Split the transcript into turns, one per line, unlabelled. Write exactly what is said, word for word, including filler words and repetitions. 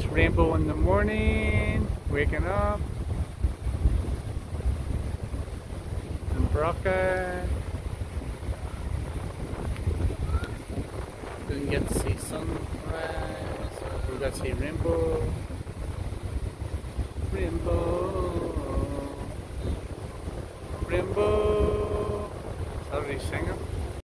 rainbow in the morning, waking up in boracay. Didn't get to see sunrise. We got to see rainbow. Rainbow. Rainbow. Sorry, singing.